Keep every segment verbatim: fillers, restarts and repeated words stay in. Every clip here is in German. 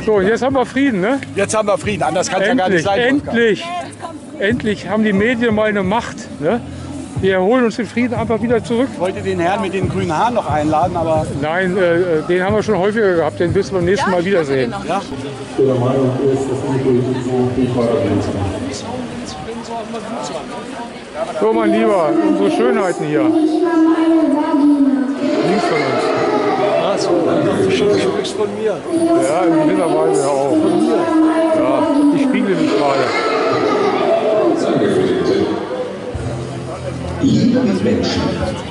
So, jetzt haben wir Frieden, ne? Jetzt haben wir Frieden, anders kann es ja gar nicht sein. Endlich, endlich haben die Medien mal eine Macht. Ne? Wir holen uns den Frieden einfach wieder zurück. Ich wollte den Herrn mit den grünen Haaren noch einladen, aber... Nein, äh, den haben wir schon häufiger gehabt, den wirst du beim nächsten Mal wiedersehen. Ja? Der Meinung ist, dass die Politik so nicht weitergehen kann. So, mein Lieber, unsere Schönheiten hier. Links von uns. Ach so, du sprichst von mir. Ja, in gewisser Weise auch. Von mir? Ja, ich spiegle mich gerade. Liebe Menschen.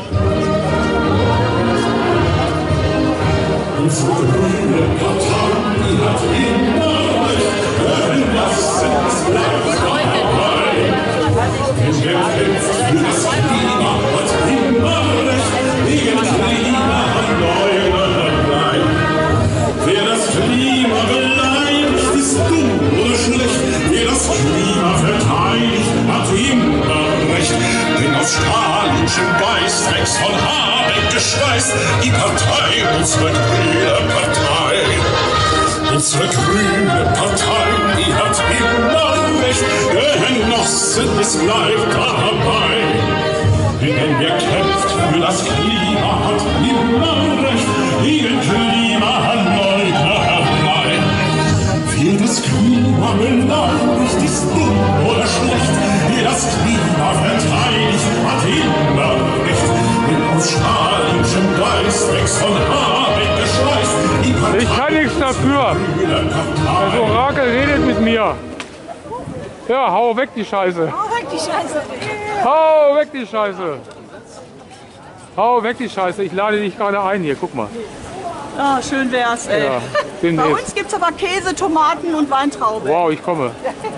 Unsere grüne Partei, die hat immer recht, wenn das Sitz bleibt dabei. Denn wer kämpft für das Klima, hat immer recht, gegen Klimawandel. Wer das Klima beleidigt, ist dumm oder schlecht. Wer das Klima verteidigt, hat immer recht. Denn aus stalischem Geist wächst von Habeck geschweißt die Partei, unsere grüne Partei. Unsere grüne Partei, die hat immer recht, Genossen, es bleibt dabei. Denn wer kämpft für das Klima, hat immer recht, gegen Klimaleugnerei. Wer das Klima beleidigt, ist dumm oder schlecht. Wer das Klima verteidigt, hat immer recht. Denn aus stalischem Geist wächst von Habeck geschweißt die Partei. Ich kann nichts dafür. Das Orakel redet mit mir. Ja, hau weg die Scheiße. Hau weg die Scheiße. Hau weg die Scheiße. Hau weg die Scheiße. Ich lade dich gerade ein hier, guck mal. Ja, schön wär's, ey. Ja, Bei uns gibt's aber Käse, Tomaten und Weintrauben. Wow, ich komme.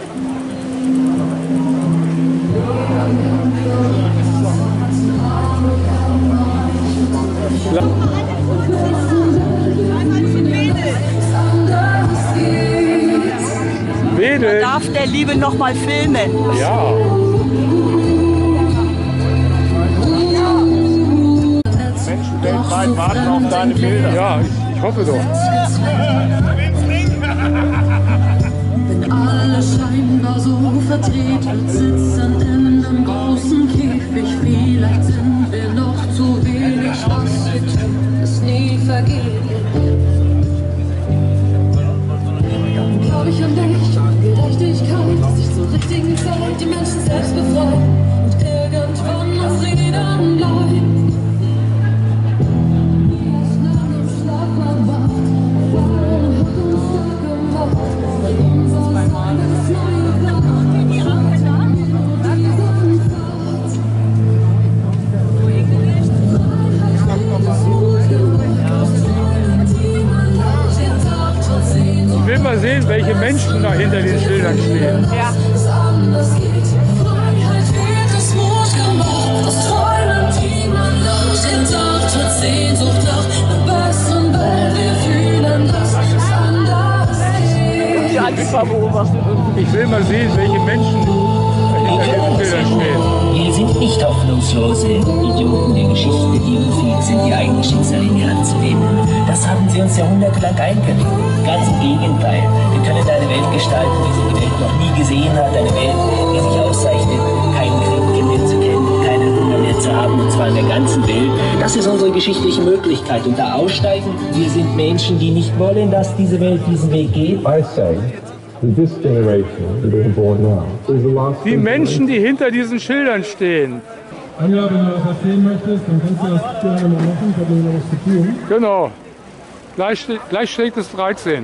Wedel. Darf der Liebe noch mal filmen? Ja. Menschen weltweit warten auf deine Bilder. Ja, ich, ich hoffe doch. Wenn alle scheinbar so vertreten sitzen in einem großen Käfig, vielleicht sind wir noch zu wenig, was wir tun, ist nie vergeben. Glaube ich an dich, Gerechtigkeit, sich zur richtigen Zeit die Menschen selbst befreien und irgendwann auf Frieden bleiben. Ich will mal sehen, welche Menschen da hinter den Schildern stehen. Ja. Ich will mal sehen, welche Menschen hinter den Schildern stehen. Wir sind nicht hoffnungslose Idioten der Geschichte, die unfähig sind, ihr eigenes Schicksal in die Hand zu nehmen. Das haben sie uns jahrhundertelang eingeredet. Ganz im Gegenteil. Wir können eine Welt gestalten, wie sie die Welt noch nie gesehen hat. Eine Welt, die sich auszeichnet, keinen Krieg mehr zu kennen, keinen Hunger mehr zu haben, und zwar in der ganzen Welt. Das ist unsere geschichtliche Möglichkeit. Und da aussteigen, wir sind Menschen, die nicht wollen, dass diese Welt diesen Weg geht. I say that this generation that is born now is the last. Die Menschen, die hinter diesen Schildern stehen. Anja, wenn du das erzählen möchtest, dann kannst du das gerne mal machen. Ich habe noch was zu tun. Genau. Gleich, gleich schlägt es dreizehn.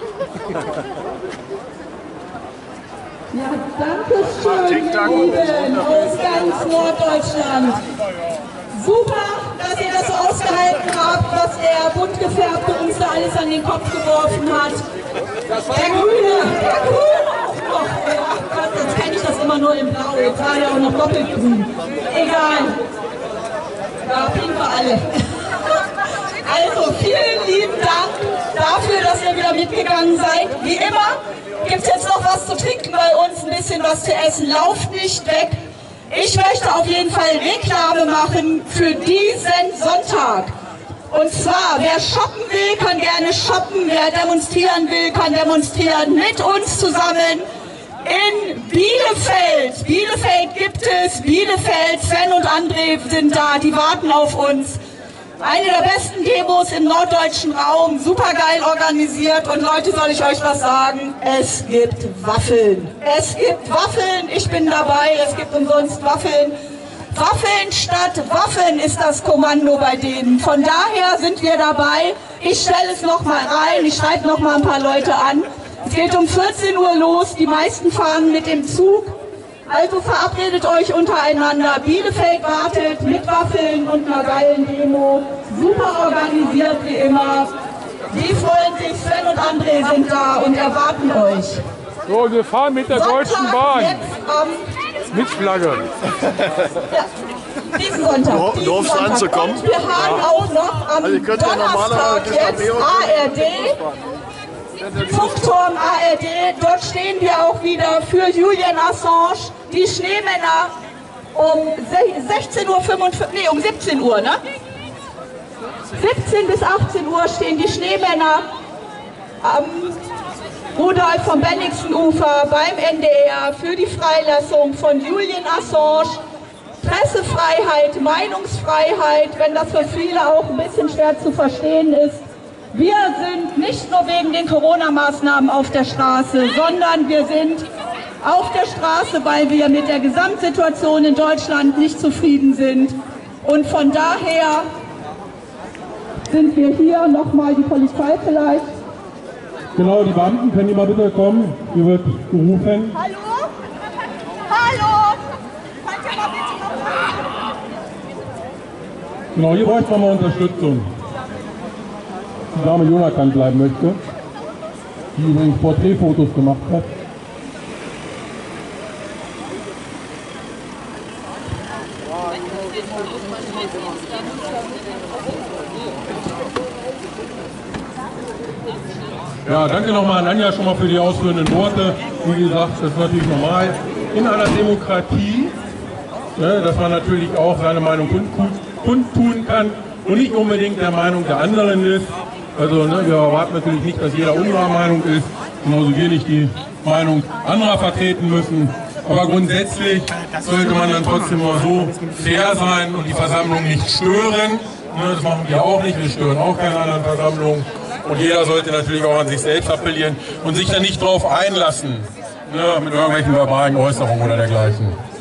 Ja, danke schön, ihr Lieben aus ganz Norddeutschland. Super, dass ihr das so ausgehalten habt, was der bunt gefärbte uns da alles an den Kopf geworfen hat. Der Grüne, der Grüne auch noch. Ach Gott, jetzt kenne ich das immer nur in Blau. Jetzt war ja auch noch doppelgrün. Egal. Ja, pink wir alle. Also vielen lieben Dank dafür, dass ihr wieder mitgegangen seid. Wie immer gibt es jetzt noch was zu trinken bei uns, ein bisschen was zu essen. Lauft nicht weg. Ich möchte auf jeden Fall Reklame machen für diesen Sonntag. Und zwar, wer shoppen will, kann gerne shoppen. Wer demonstrieren will, kann demonstrieren mit uns zusammen in Bielefeld. Bielefeld gibt es, Bielefeld, Sven und André sind da, die warten auf uns. Eine der besten Demos im norddeutschen Raum, super geil organisiert. Und Leute, soll ich euch was sagen? Es gibt Waffeln. Es gibt Waffeln, ich bin dabei, es gibt umsonst Waffeln. Waffeln statt Waffen ist das Kommando bei denen. Von daher sind wir dabei. Ich stelle es nochmal rein, ich schreibe nochmal ein paar Leute an. Es geht um vierzehn Uhr los, die meisten fahren mit dem Zug. Also verabredet euch untereinander. Bielefeld wartet mit Waffeln und einer geilen Demo. Super organisiert wie immer. Die freuen sich, Sven und André sind da und erwarten euch. So, wir fahren mit der Sonntag Deutschen Bahn. Jetzt, ähm, Mit Flagge. Ja, diesen Sonntag. Diesen Nur aufs Sonntag. anzukommen. Und wir haben auch noch am Also ihr könnt ja Donnerstag normalerweise jetzt A R D. Funkturm A R D, dort stehen wir auch wieder für Julian Assange, die Schneemänner um sechzehn Uhr fünfundvierzig, nee, um siebzehn Uhr, ne? siebzehn bis achtzehn Uhr stehen die Schneemänner am Rudolf vom Bennigsen-Ufer beim N D R für die Freilassung von Julian Assange. Pressefreiheit, Meinungsfreiheit, wenn das für viele auch ein bisschen schwer zu verstehen ist. Wir sind nicht nur wegen den Corona-Maßnahmen auf der Straße, sondern wir sind auf der Straße, weil wir mit der Gesamtsituation in Deutschland nicht zufrieden sind. Und von daher sind wir hier, nochmal die Polizei vielleicht. Genau, die Beamten, können die mal bitte kommen? Hier wird gerufen. Hallo? Hallo? Könnt ihr mal bitte kommen? Genau, hier bräuchte man mal Unterstützung. Die Dame Jonathan bleiben möchte, die übrigens Porträtfotos gemacht hat. Ja, danke nochmal an Anja schon mal für die ausführenden Worte. Wie gesagt, das ist natürlich normal in einer Demokratie, ne, dass man natürlich auch seine Meinung kundtun kann und nicht unbedingt der Meinung der anderen ist. Also ne, wir erwarten natürlich nicht, dass jeder unserer Meinung ist, genauso wir nicht die Meinung anderer vertreten müssen. Aber grundsätzlich sollte man dann trotzdem mal so fair sein und die Versammlung nicht stören. Ne, das machen wir auch nicht, wir stören auch keine anderen Versammlungen. Und jeder sollte natürlich auch an sich selbst appellieren und sich dann nicht darauf einlassen, ne, mit irgendwelchen verbalen Äußerungen oder dergleichen.